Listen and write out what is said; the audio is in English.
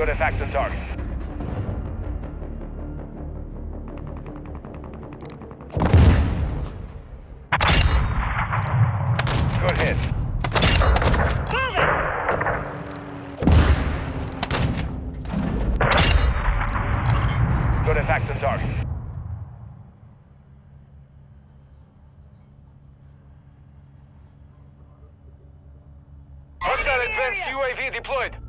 Good effect on target. Good hit. Good effect on target. Hostile advanced UAV deployed.